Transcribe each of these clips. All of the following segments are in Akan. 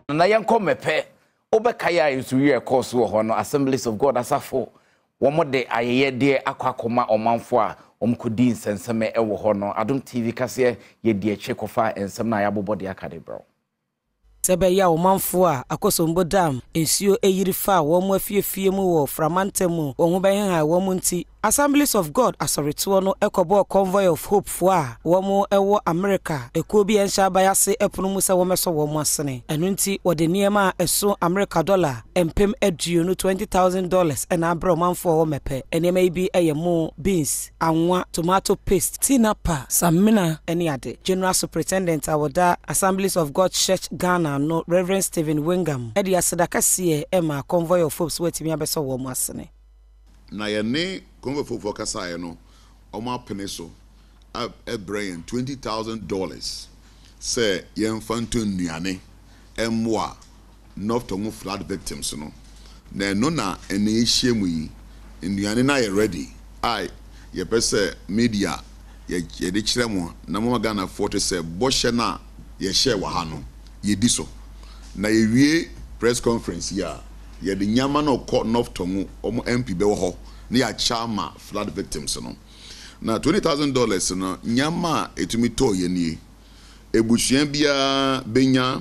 na yanko mepe obekaya isuye course wo ho no Assemblies of God asafo wo de ayeye de akwakoma omanfo a omkodi nsenseme ewo ho no AdomTV kase ye de echekofa ensem na yabobode akade bro sebe ya omanfo a akosombo dam ensuo eyirifa wo mu afiefie mu wo framantemu wo ho ben ha wo mu nti Assemblies of God asoretono no ekobo Convoy of Hope fo a wo mu ewo America ekobi ensha bayase epono mu se wo meso wo mu asene enu nti wo de niema eso America dollar empem aduonu $20,000 ena abro manfo wo mepe enema ibi eyemu beans anwa tomato paste tinapa samina eni ade General Superintendent awoda Assemblies of God Church Ghana no Reverend Stephen Wingham edi asedaka sie ema Convoy of Hope wetimi abeso wo mu asene na yene Convoy of Hope kasa no oma peneso a brain $20,000 say yemfanto nnuane emwa North Tongu flood victims no na ene ehyiemu yi nnuane na ye ready ai ye pese media ye de kiremo na mo Ghana forte say bohye na ye share wa ha no ye di so na ye wie press conference ya ye de nyama no ko North Tongu omo MP be wo ho na ya chama flood victims no na $20,000 no nyama etumi to ye nie ebusuan bia benya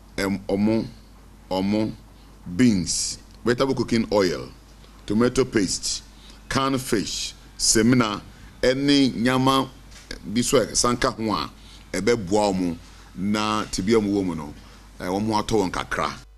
omo beans, vegetable cooking oil, tomato paste, canned fish, semina, any nyama biswe sanka hwa ebe bua omo na tibia mu womu no omo ato won kakra